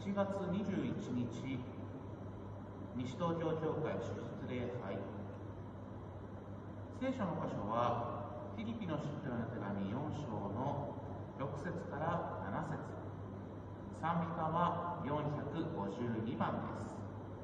1月21日、西東京教会主日礼拝。聖書の箇所は、フィリピの信徒への手紙4章の6節から7節。賛美歌は452番です。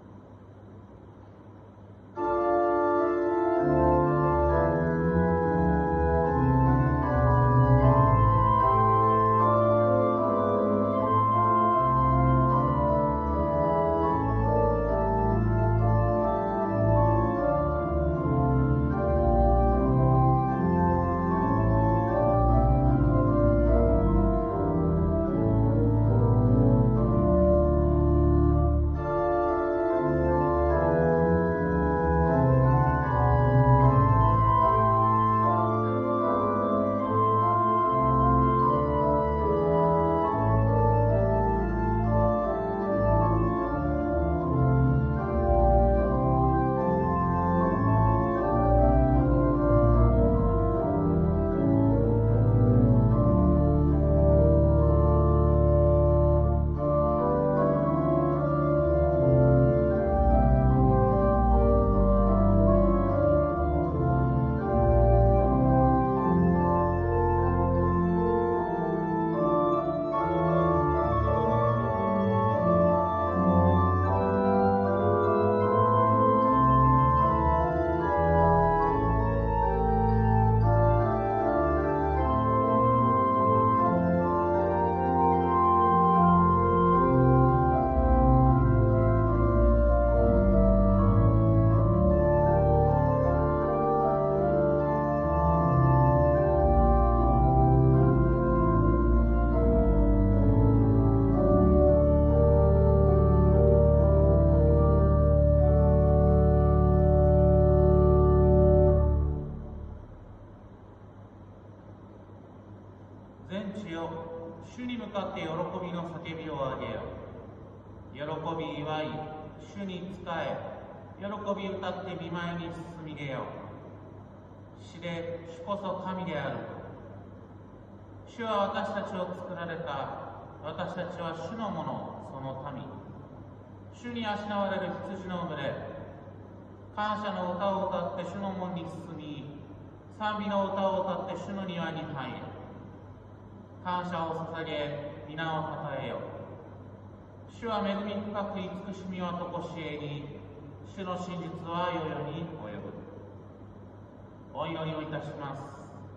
全地よ、主に向かって喜びの叫びを上げよ。喜び祝い、主に仕え、喜び歌って御前に進み出よ。知れ、主こそ神であると。主は私たちを作られた。私たちは主のもの、その民。主にあしなわれる羊の群れ。感謝の歌を歌って主の門に進み、賛美の歌を歌って主の庭に入れ。感謝を捧げ、皆をたたえよ。主は恵み深く慈しみはとこしえに、主の真実は世々に及ぶ。お祈りをいたします。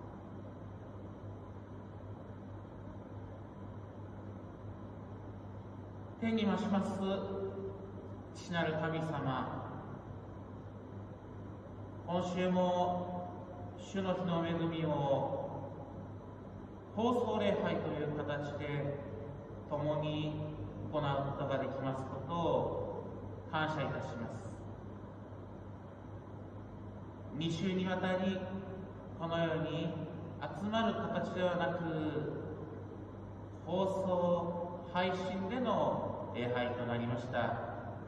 天に増します父なる神様、今週も主の日の恵みを放送礼拝という形で共に行うことができますことを感謝いたします。2週にわたりこのように集まる形ではなく、放送配信での礼拝となりました。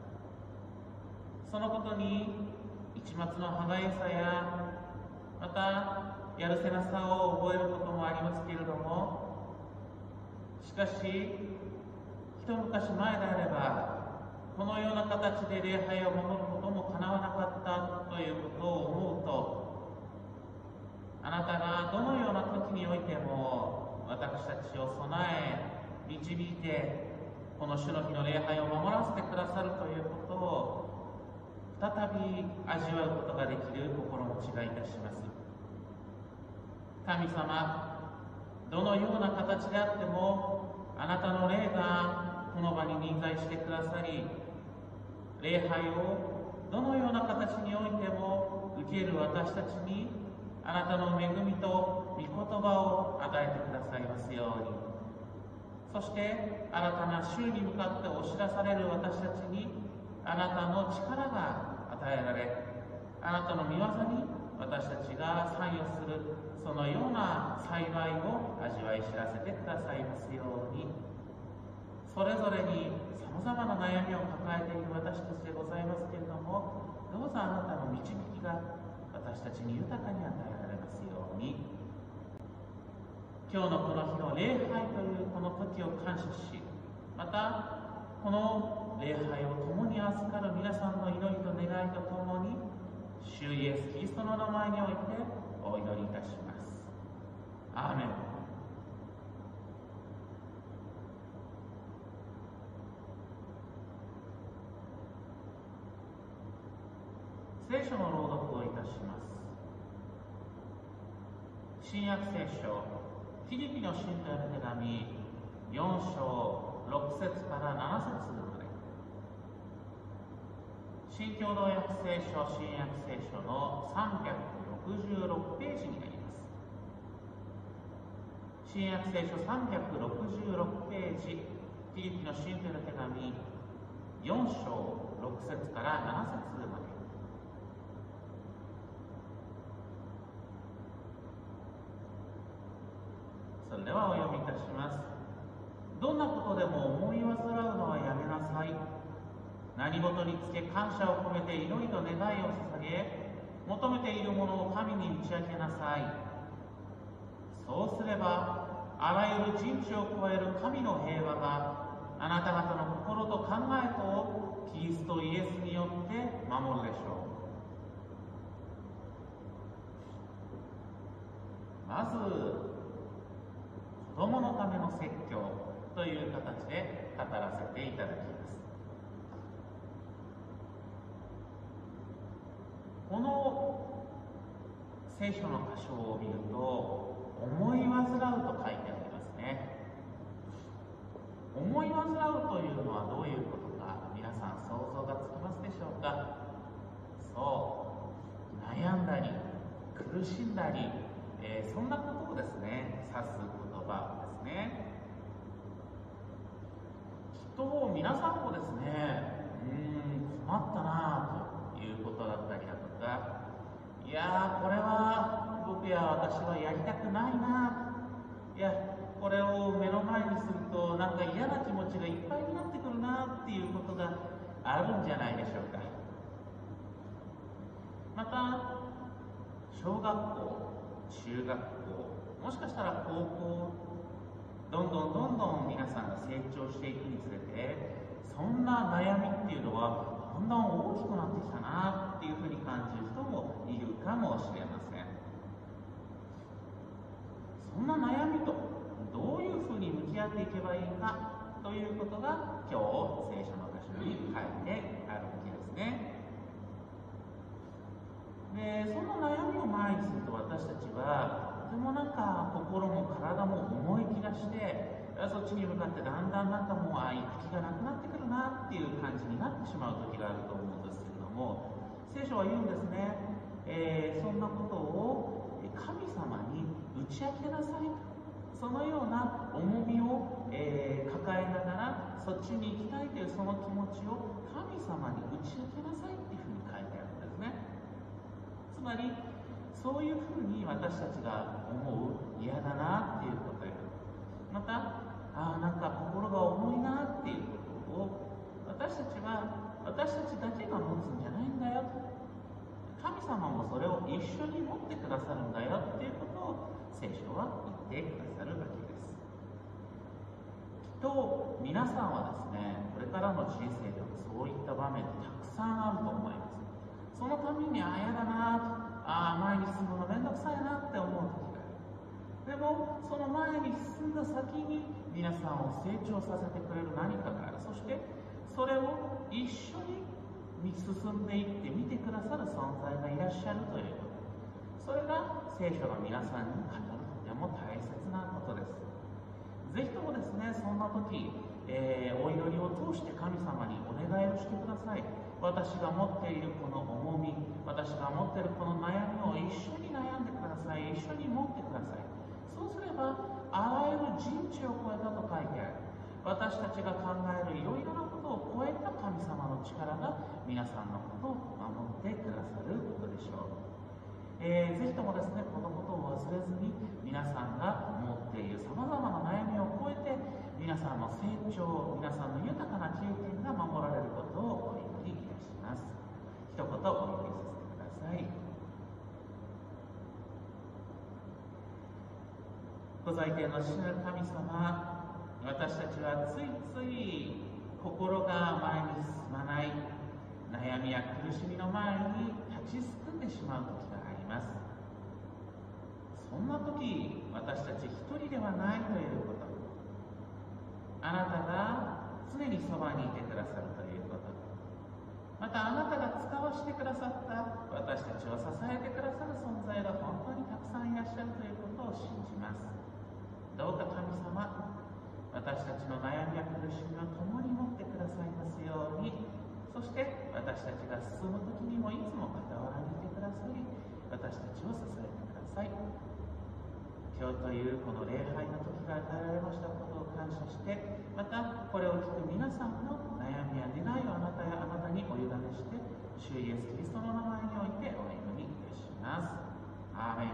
そのことに一抹の歯がゆさや、またやるせなさを覚えることもありますけれども、しかし一昔前であればこのような形で礼拝を守ることもかなわなかったということを思うと、あなたがどのような時においても私たちを備え導いて、この主の日の礼拝を守らせてくださるということを再び味わうことができる心持ちがいたします。神様、どのような形であってもあなたの霊がこの場に臨在してくださり、礼拝をどのような形においても受ける私たちにあなたの恵みと御言葉を与えてくださいますように。そして新たな週に向かってお知らされる私たちにあなたの力が与えられ、あなたの御業に私たちが参与する、そのような幸いを味わい知らせてくださいますように。それぞれにさまざまな悩みを抱えている私たちでございますけれども、どうぞあなたの導きが私たちに豊かに与えられますように。今日のこの日の礼拝というこの時を感謝し、またこの礼拝を共に預かる皆さんの祈りと願いとともに、主イエス・キリストの名前においてお祈りいたします。アーメン。聖書の朗読をいたします。新約聖書、フィリピの信徒への手紙4章6節から7節まで。新共同訳聖書、新約聖書の366ページになります。新約聖書366ページ、フィリピの信徒への手紙4章6節から7節まで。それではお読みいたします。どんなことでも思い煩うのはやめなさい。何事につけ感謝を込めて祈りと願いを捧げ、求めているものを神に打ち明けなさい。そうすれば、あらゆる人知を超える神の平和があなた方の心と考えとをキリストイエスによって守るでしょう。まず、子供のための説教という形で語らせていただきます。この聖書の箇所を見ると、思い煩うと書いてありますね。思い煩うというのはどういうことか、皆さん想像がつきますでしょうか。そう、悩んだり苦しんだり、そんなことをですね指す言葉ですね。きっと皆さんもですね、困ったなということだったりだとか、いやーこれは僕や私はやりたくないな、いやこれを目の前にするとなんか嫌な気持ちがいっぱいになってくるなっていうことがあるんじゃないでしょうか。また小学校、中学校、もしかしたら高校、どんどん皆さんが成長していくにつれて、そんな悩みっていうのはだんだん大きくなってきたなっていうふうに感じる人もいるかもしれません。そんな悩みとどういうふうに向き合っていけばいいかということが今日聖書の箇所に書いてあるわけですね。で、その悩みを前にすると私たちはとてもなんか心も体も思い切らして、そっちに向かってだんだんなんかもう行く気がなくなってくるなっていう感じになってしまう時があると思うんですけれども、聖書は言うんですね、そんなことを神様に打ち明けなさいと。そのような重みを、抱えながらそっちに行きたいというその気持ちを神様に打ち明けなさいっていうふうに書いてあるんですね。つまりそういうふうに私たちが思う嫌だなっていうことや、またなんか心が重いなっていうことを私たちだけが持つんじゃないんだよ、神様もそれを一緒に持ってくださるんだよっていうことを聖書は言ってくださるわけです。きっと皆さんはですね、これからの人生でもそういった場面たくさんあると思います。そのために嫌だな、前に進むのめんどくさいなって思う時がある。でもその前に進んだ先に皆さんを成長させてくれる何かがある。そしてそれを一緒に進んでいって見てくださる存在がいらっしゃるということ、それが聖書が皆さんに語るとても大切なことです。ぜひともですね、そんな時、お祈りを通して神様にお願いをしてください。私が持っているこの重み、私が持っているこの悩みを一緒に悩んでください。一緒に持ってください。そうすればあらゆる人知を超えたと書いてある。私たちが考えるいろいろなことを超えた神様の力が皆さんのことを守ってくださることでしょう。ぜひともですね、このことを忘れずに皆さんが持っているさまざまな悩みを超えて皆さんの成長、皆さんの豊かな経験が守られることをお祈りいたします。一言お祈りさせてください。ご在天の主なる神様、私たちはついつい心が前に進まない、悩みや苦しみの前に立ちすくんでしまう時があります。そんな時、私たち一人ではないということ、あなたが常にそばにいてくださるということ、またあなたが使わせてくださった私たちを支えてくださる存在が本当にたくさんいらっしゃるということを信じます。どうか神様、私たちの悩みや苦しみを共に持ってくださいますように、そして私たちが進む時にもいつも傍らにいてくださり、私たちを支えてください。今日というこの礼拝の時が与えられましたことを感謝して、またこれを聞く皆さんの悩みや願いをあなたにお委ねして、主イエスキリストの名前においてお祈りいたします。アーメン。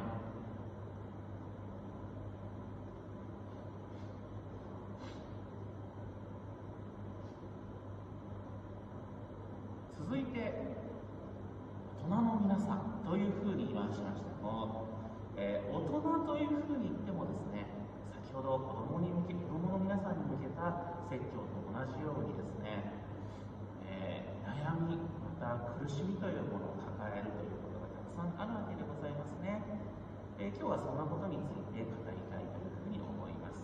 続いて、大人の皆さんというふうに言いましたも、大人というふうに言ってもですね、先ほど子供の皆さんに向けた説教と同じようにですね、悩み、また苦しみというものを抱えるということがたくさんあるわけでございますね。今日はそんなことについて語りたいというふうに思います。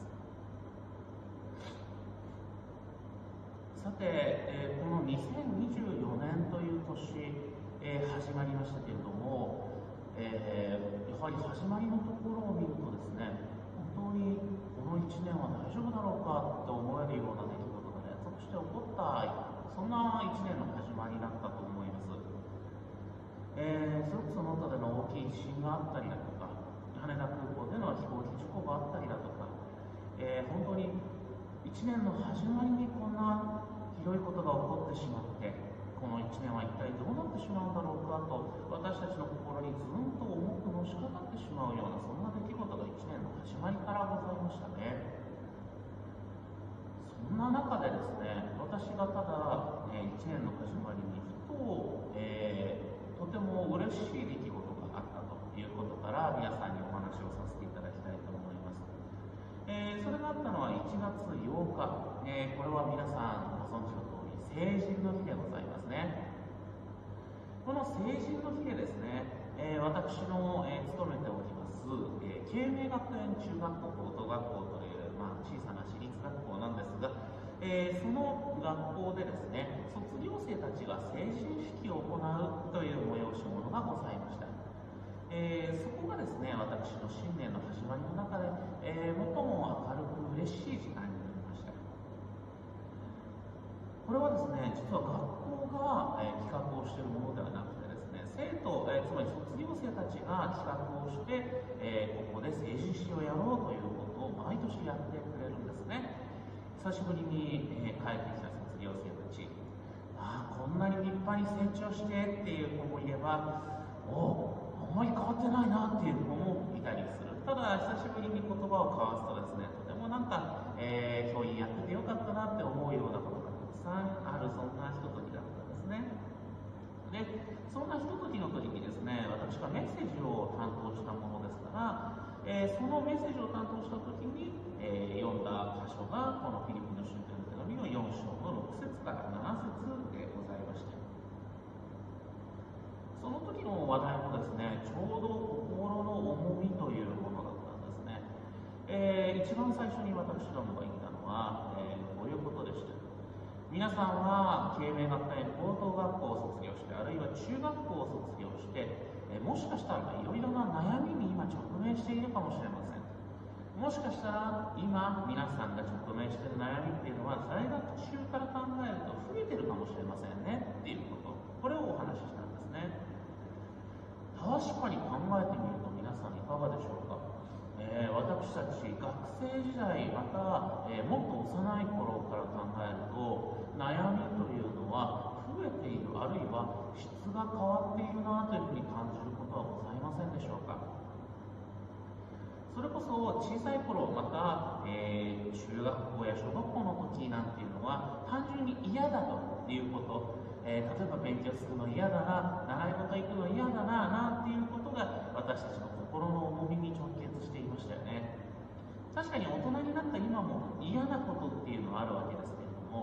さて、この2024年という年、始まりましたけれども、やはり始まりのところを見るとですね、本当にこの1年は大丈夫だろうかと思えるような出来事が連続して起こった、そんな1年の始まりだったと思います。それこそ能登での大きい地震があったりだとか、羽田空港での飛行機事故があったりだとか、本当に1年の始まりにこんなひどいことが起こってしまって、この1年は一体どうなってしまうんだろうかと、私たちの心にずんと重くのしかかってしまうような、そんな出来事が1年の始まりからございましたね。そんな中でですね、私がただ、1年の始まりにふと、とても嬉しい出来事があったということから、皆さんにお話をさせていただきたいと思います。それがあったのは1月8日、これは皆さんご存知の通り、成人の日でございますね。この成人の日でですね、私の、勤めております、慶明学園中学校高等学校という、小さな私立学校なんですが、その学校でですね、卒業生たちが成人式を行うという催し物がございました。そこがですね、私の新年の始まりの中で、最も明るく嬉しい時間になりました。これはですね、実は学校が、企画をしているものではなくてですね、生徒、つまり卒業生たちが企画をして、ここで成人式をやろうということを毎年やってくれるんですね。久しぶりに、帰ってきた卒業生たち、こんなに立派に成長してっていう子もいれば、あんまり変わってないなっていう子もいたりする。ただ久しぶりに言葉を交わすとですね、とてもなんか、教員やっててよかったなって思うようなことがたくさんある、そんなひとときだったんですね。で、そんなひとときの時にですね、私がメッセージを担当したものですから、そのメッセージを担当した時に、読んだ箇所がこのフィリピンの宗教の手紙の4章の6節から7節でございました。その時の話題もですね、ちょうど心の重みというものだったんですね。一番最初に私どもが言ったのは、こういうことでした。皆さんは慶明学園高等学校を卒業して、あるいは中学校を卒業して、もしかしたらいろいろな悩みに今直面しているかもしれません。もしかしたら今皆さんが直面している悩みっていうのは在学中から考えると増えてるかもしれませんねっていうこと、これをお話ししたんですね。確かに考えてみると皆さんいかがでしょうか。私たち学生時代、また、もっと幼い頃から考えると悩みというのは増えている、あるいは質が変わっているなというふうに感じることはございませんでしょうか。それこそ小さい頃、また、中学校や小学校の時なんていうのは単純に嫌だということ、例えば勉強するの嫌だな、習い事行くの嫌だな、なんていうことが私たちの心の重みに直結していましたよね。確かに大人になった今も嫌なことっていうのはあるわけですけれども、で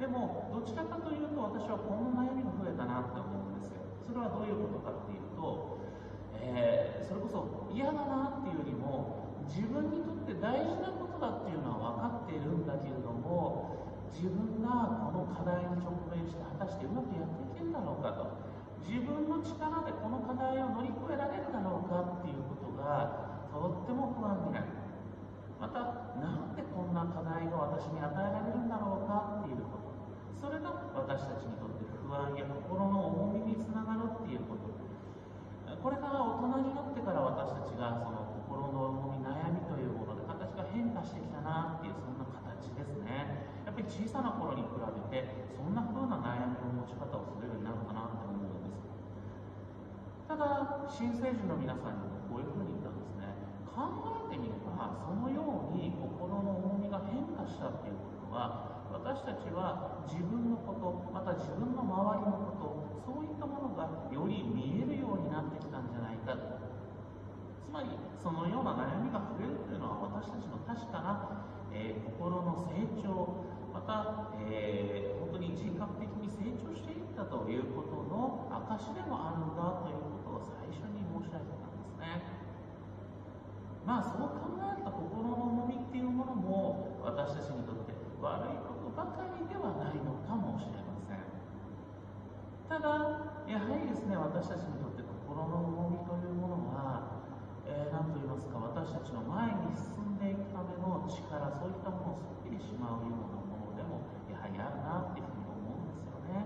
でもどちらかというと私はこんな悩みが増えたなって思うんですよ。それはどういうことかっていうと、それこそ嫌だなっていうよりも自分にとって大事なことだっていうのは分かっているんだけれども、自分がこの課題に直面して果たしてうまくやっていけるだろうかと、自分の力でこの課題を乗り越えられるだろうかっていうことがとっても不安になる。また、なんでこんな課題が私に与えられるんだろうかっていうこと、それが私たちにとって不安や心の重みにつながるっていうこと。これから大人になってから私たちがその心の重み、悩みというもので形が変化してきたなっていう、そんな形ですね。やっぱり小さな頃に比べてそんな風な悩みの持ち方をするようになるかなって思うんです。ただ新成人の皆さんにもこういうふうに言ったんですね。考えてみればそのように心の重みが変化したっていうことは、私たちは自分のこと、また自分の周りのこと、そういったものがより見えるようになってきたんじゃないかと。つまりそのような悩みが増えるというのは私たちの確かな、心の成長、また、本当に人格的に成長していったということの証でもあるんだということを最初に申し上げたんですね。そう考えると心の重みっていうものも私たちにとって悪いことばかりではないのかもしれません。ただやはりですね、私たちにとって心の重みというものは、何と言いますか、私たちの前に進んでいくための力、そういったものをすっきりしまうようなものでもやはりあるなっていうふうに思うんですよね。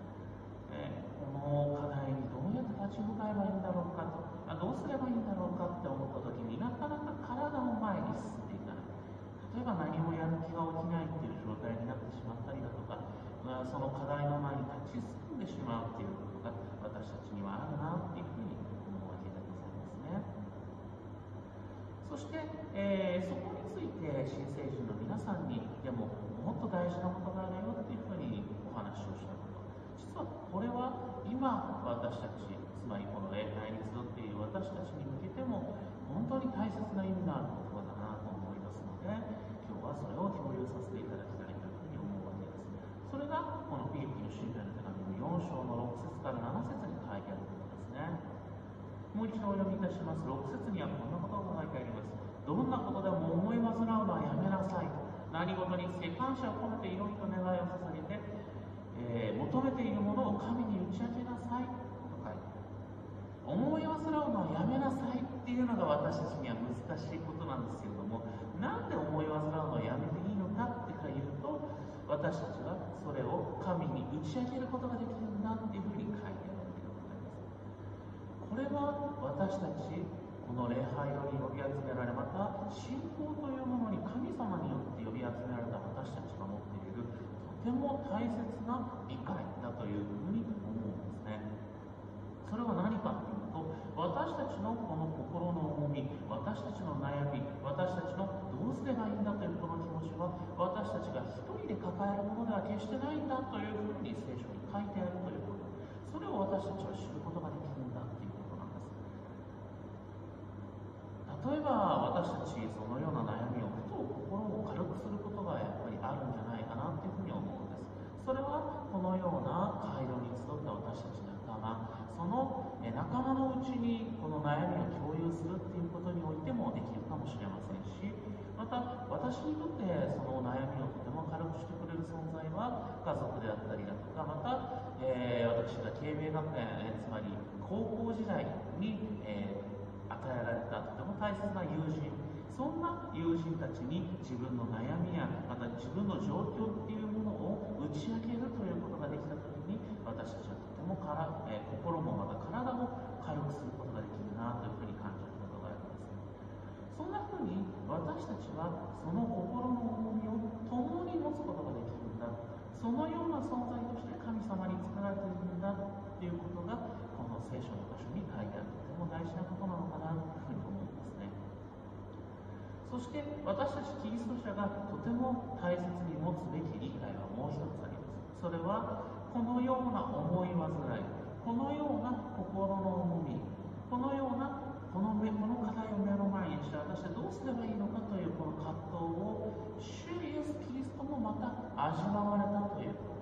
この課題にどうやって立ち向かえばいいんだろうかと、どうすればいいんだろうかって思った時になかなか体も前に進んでいかない。例えば何もやる気が起きないっていう状態になってしまったりだとか、その課題の前に立ち進んでしまうっていうことが私たちにはあるなっていうふうに思うわけでございますね。そして、そこについて新成人の皆さんにでももっと大事なことがあるよっていうふうにお話をしたこと、実はこれは今私たち、つまりこの礼拝に集っている私たちに向けても本当に大切な意味のある言葉だなと思いますので、今日はそれを共有させていただきたいというふうに思うわけです。それがこのフィリピンの信徒への手紙の4章の6節から7節に書いてあることですね。もう一度お読みいたします。6節にはこんなことが書いてあります。どんなことでも思い煩うのはやめなさい。何事につけ感謝を込めて祈りと願いを捧げて、求めているものを神に打ち明けなさいと書いてある。思い煩うのはやめなさいっていうのが私たちには難しいことなんですけれども、なんで思い煩うのをやめていいのかっていうと、私たちはそれを神に打ち明けることができるんだっていうふうに書いてあるわけでございます。これは私たちこの礼拝に呼び集められ、また信仰というものに神様によって呼び集められた私たちが持っているとても大切な理解だというふうに思うんですね。それは何かというと、私たちのこの心の重み、私たちの悩み、私たちのどうすればいいんだというこの気持ちは、私たちが一人で抱えるものでは決してないんだというふうに聖書に書いてあるということ、それを私たちは知ることができるんだということなんです。例えば私たちそのような悩みをふと心を軽くすることがやっぱりあるんじゃないかなというふうに思うんです。それはこのような回路に集った私たち仲間、その仲間のうちにこの悩みを共有するっていうことにおいてもできるかもしれませんし、また私にとってその悩みをとても軽くしてくれる存在は家族であったりだとか、また、私が慶明学園、つまり高校時代に、与えられたとても大切な友人、そんな友人たちに自分の悩みやまた自分の状況っていうものを打ち明けるということができたときに、私たちはとても心もまた体も軽くすることができるなというふうに感じることがあります。そんなふうに私たちはその心の重みを共に持つことができるんだ、そのような存在として神様に作られているんだということがこの聖書の場所に書いてあるとても大事なことなのかなというふうに思いますね。そして私たちキリスト者がとても大切に持つべき理解はもう一つあります。それはこのような思い煩い、このような心の重み、このようなこの課題を目の前にして私はどうすればいいのかというこの葛藤を主イエスキリストもまた味わわれたというこ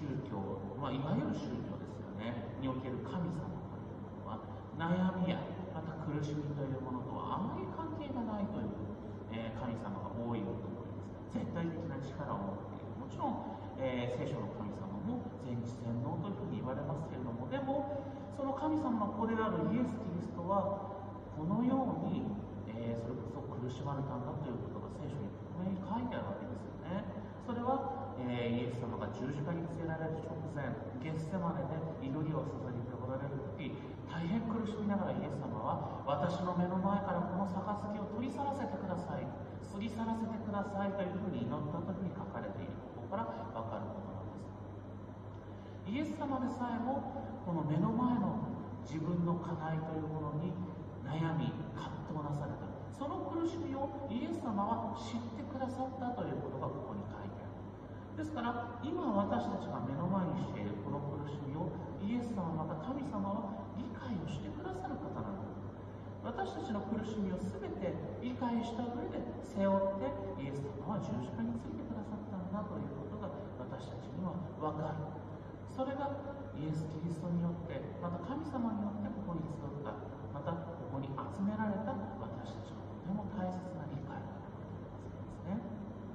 宗教、いわゆる宗教ですよねにおける神様というものは悩みやまた苦しみというものとはあまり関係がないという、神様が多いようと思います。絶対的な力を持っている。もちろん、聖書の神様も全知全能というふうに言われますけれども、でもその神様の子であるイエス・キリストはこのように、それこそ苦しまれたんだということが聖書に克明に書いてあるわけですよね。それは、イエス様が十字架につけられる直前、ゲッセマネで祈りを捧げておられる時、大変苦しみながらイエス様は私の目の前からこの杯を取り去らせてください、過ぎ去らせてくださいというふうに祈ったというふうに書かれている。ここから分かることなんです。イエス様でさえもこの目の前の自分の課題というものに悩み葛藤なされた。その苦しみをイエス様は知ってくださったということがここに書いてある。ですから今私たちが目の前にしているこの苦しみをイエス様また神様は理解をしてくださる方なのだ。私たちの苦しみを全て理解した上で背負ってイエス様は十字架についてくださったんだということが私たちには分かる。それがイエス・キリストによってまた神様によってここに集った、またここに集められた私たちのとても大切な理解ということでござい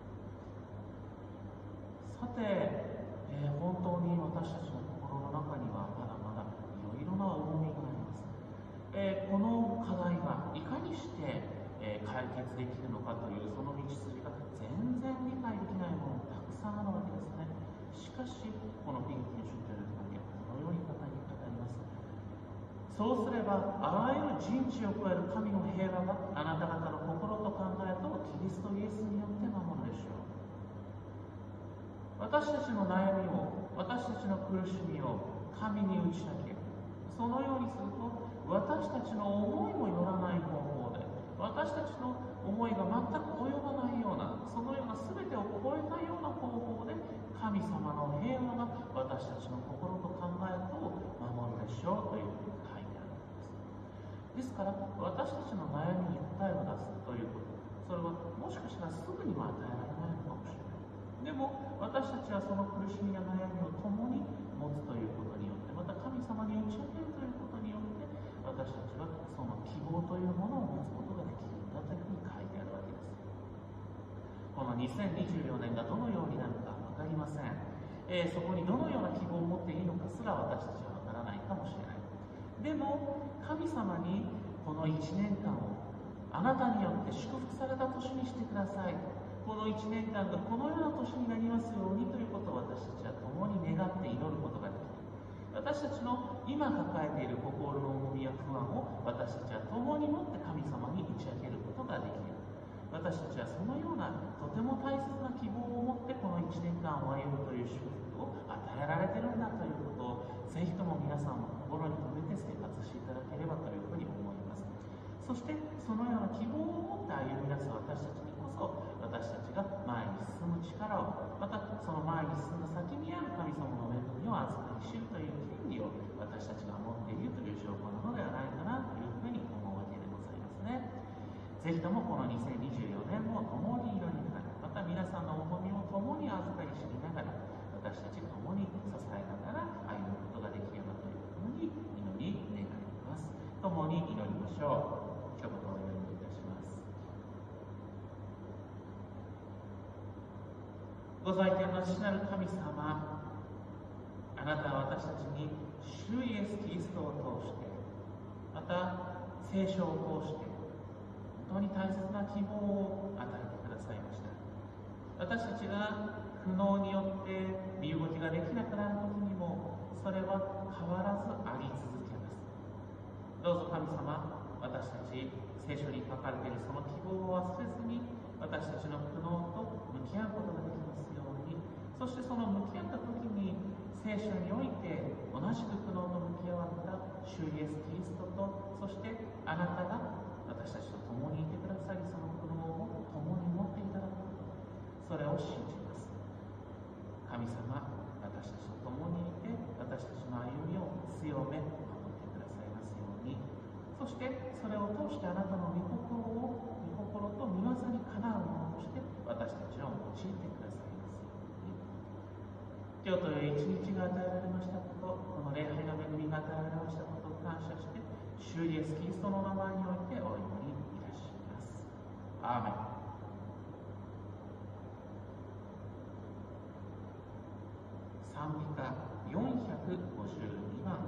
ますね。さて、本当に私たちの心の中にはまだまだいろいろな重みがあります。この課題がいかにして、解決できるのかというその道筋が全然理解できないものがたくさんあるわけですね。しかしこのピリピの宗教の関係はこのように語ります。そうすればあらゆる人知を超える神の平和があなた方の心と考えとキリストイエスによって守るでしょう。私たちの悩みを、私たちの苦しみを神に打ち明ける。そのようにすると私たちの思いもよらない方法で、私たちの思いが全く及ばないような、そのような全てを超えたような方法で神様の平和が私たちの心と考えとを守るでしょうというふうに書いてあるんです。ですから私たちの悩みに答えを出すということ、それはもしかしたらすぐには与えられないのかもしれない。でも私たちはその苦しみや悩みを共に持つということによって、また神様に打ち明けるということによって私たちはその希望というものを持つことができるんだというふうに書いてあるわけです。この2024年がどのようになるか分かりません。そこにどのような希望を持っていいのかすら私たちは分からないかもしれない。でも神様にこの1年間をあなたによって祝福された年にしてください、この1年間がこのような年になりますようにということを私たちは共に願って祈ることができる。私たちの今抱えている心の重みや不安を私たちは共に持って神様に打ち明けることができる。私たちはそのようなとても大切な希望を持ってこの1年間を歩むという祝福を与えられているんだということをぜひとも皆さんの心に留めて生活していただければというふうに思います。そしてそのような希望を持って歩み出す私たちにこそ、私たちが前に進む力を、またその前に進んだ先にある神様の恵みを預かり知るという権利を私たちが持っているという証拠なのではないかなというふうに思うわけでございますね。ぜひともこの2024年も共に祈りながら、また皆さんの重みを共に預かり知りながら、私たちが共に支えながら歩むことができればというふうに祈り願います。共に祈りましょう。一言お祈りいたします。ご在天の父なる神様、あなたは私たちに主イエス・キリストを通して、また聖書を通して本当に大切な希望を与えてくださいました。私たちが苦悩によって身動きができなくなる時にもそれは変わらずあり続けます。どうぞ神様、私たち聖書に書かれているその希望を忘れずに私たちの苦悩と向き合うことができますように、そしてその向き合った時に聖書において同じく苦悩と向き合われた主イエス・キリストと、そしてあなたが私たちと共にいてくださり、その苦悩を共に持っていただくこと、それを信じます。神様、私たちと共にいて私たちの歩みを強め守ってくださいますように、そしてそれを通してあなたの御心と御業にかなうものとして私たちを用いてくださいますように。 今日という一日が与えられましたこと、この礼拝の恵みが与えられましたことを感謝して、主イエスキリストの名前においてお祈りいたします。アーメン。賛美歌452番。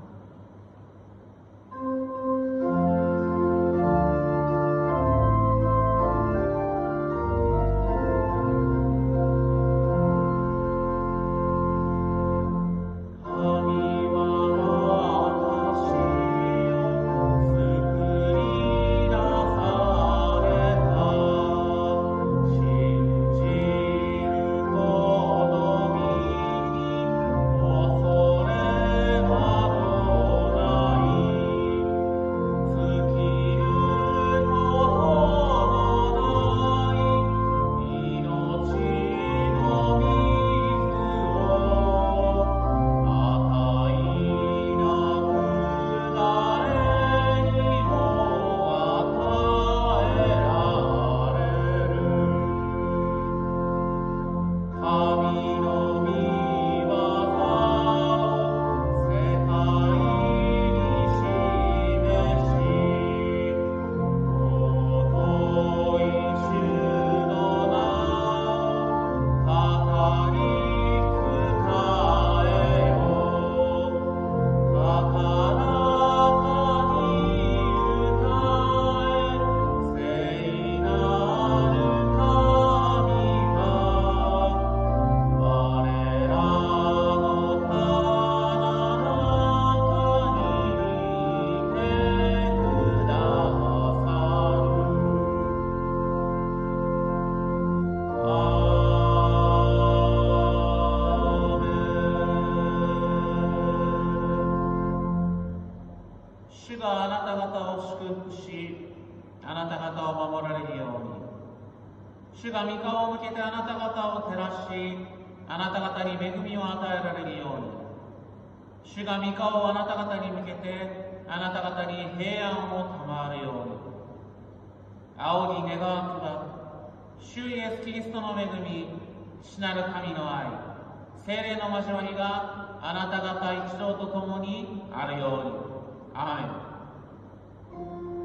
主があなた方を祝福し、あなた方を守られるように。主が御顔を向けてあなた方を照らし、あなた方に恵みを与えられるように。主が御顔をあなた方に向けて、あなた方に平安を賜るように。仰ぎ願わくば、主イエスキリストの恵み、父なる神の愛、聖霊の交わりがあなた方一同と共にあるように。アーメン。